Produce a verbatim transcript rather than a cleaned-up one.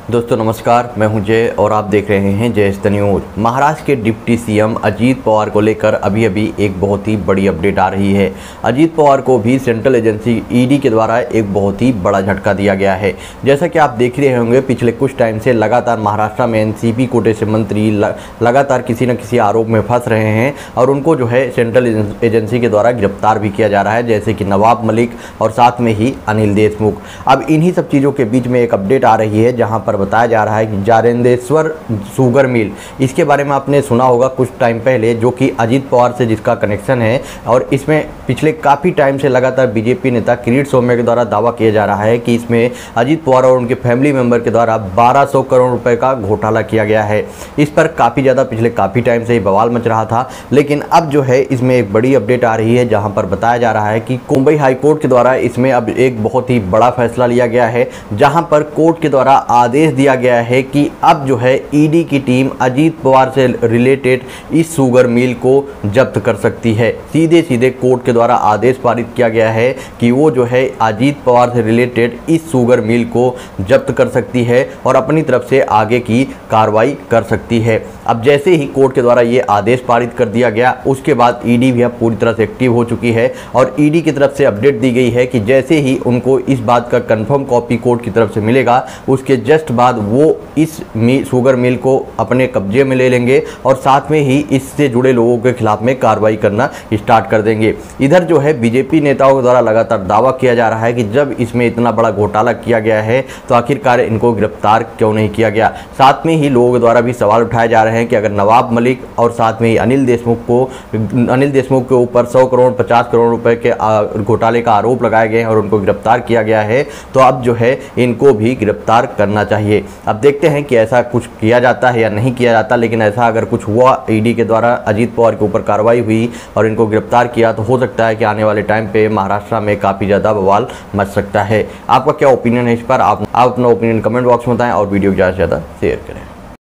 दोस्तों नमस्कार, मैं हूं जय और आप देख रहे हैं जय द न्यूज। महाराष्ट्र के डिप्टी सीएम अजीत पवार को लेकर अभी अभी एक बहुत ही बड़ी अपडेट आ रही है। अजीत पवार को भी सेंट्रल एजेंसी ईडी के द्वारा एक बहुत ही बड़ा झटका दिया गया है। जैसा कि आप देख रहे होंगे, पिछले कुछ टाइम से लगातार महाराष्ट्र में एनसीपी कोटे से मंत्री लगातार किसी न किसी आरोप में फंस रहे हैं और उनको जो है सेंट्रल एजेंसी के द्वारा गिरफ्तार भी किया जा रहा है, जैसे कि नवाब मलिक और साथ में ही अनिल देशमुख। अब इन्हीं सब चीज़ों के बीच में एक अपडेट आ रही है जहाँ पर बताया जा रहा है कि जारेंद्रेश्वर शुगर मिल, इसके बारे में आपने सुना होगा कुछ टाइम पहले, जो कि अजीत पवार से जिसका कनेक्शन है। और इसमें पिछले काफ़ी टाइम से लगातार बीजेपी नेता किरीट सोमैया के द्वारा दावा किया जा रहा है कि इसमें अजीत पवार और उनके फैमिली मेंबर के द्वारा बारह सौ करोड़ रुपए का घोटाला किया गया है। इस पर काफ़ी ज़्यादा पिछले काफ़ी टाइम से ही बवाल मच रहा था, लेकिन अब जो है इसमें एक बड़ी अपडेट आ रही है जहाँ पर बताया जा रहा है कि मुंबई हाईकोर्ट के द्वारा इसमें अब एक बहुत ही बड़ा फैसला लिया गया है, जहाँ पर कोर्ट के द्वारा आदेश दिया गया है कि अब जो है ईडी की टीम अजीत पवार से रिलेटेड इस शुगर मिल को जब्त कर सकती है। सीधे सीधे कोर्ट के द्वारा आदेश पारित किया गया है कि वो जो है अजीत पवार से रिलेटेड इस शुगर मिल को जब्त कर सकती है और अपनी तरफ से आगे की कार्रवाई कर सकती है। अब जैसे ही कोर्ट के द्वारा ये आदेश पारित कर दिया गया, उसके बाद ईडी भी अब पूरी तरह से एक्टिव हो चुकी है और ईडी की तरफ से अपडेट दी गई है कि जैसे ही उनको इस बात का कंफर्म कॉपी कोर्ट की तरफ से मिलेगा, उसके जस्ट बाद वो इस शुगर मिल को अपने कब्जे में ले लेंगे और साथ में ही इससे जुड़े लोगों के खिलाफ में कार्रवाई करना स्टार्ट कर देंगे। इधर जो है बीजेपी नेताओं के द्वारा लगातार दावा किया जा रहा है कि जब इसमें इतना बड़ा घोटाला किया गया है तो आखिरकार इनको गिरफ्तार क्यों नहीं किया गया। साथ में ही लोगों के द्वारा भी सवाल उठाए जा रहे हैं कि अगर नवाब मलिक और साथ में ही अनिल देशमुख को अनिल देशमुख के ऊपर सौ करोड़ पचास करोड़ रुपए के घोटाले का आरोप लगाए गए हैं और उनको गिरफ्तार किया गया है, तो अब जो है इनको भी गिरफ्तार करना चाहिए। अब देखते हैं कि ऐसा कुछ किया जाता है या नहीं किया जाता, लेकिन ऐसा अगर कुछ हुआ, ईडी के द्वारा अजीत पवार के ऊपर कार्रवाई हुई और इनको गिरफ्तार किया, तो हो सकता है कि आने वाले टाइम पे महाराष्ट्र में काफ़ी ज़्यादा बवाल मच सकता है। आपका क्या ओपिनियन है इस पर? आप आप अपना ओपिनियन कमेंट बॉक्स में बताएं और वीडियो को ज़्यादा से ज़्यादा शेयर करें।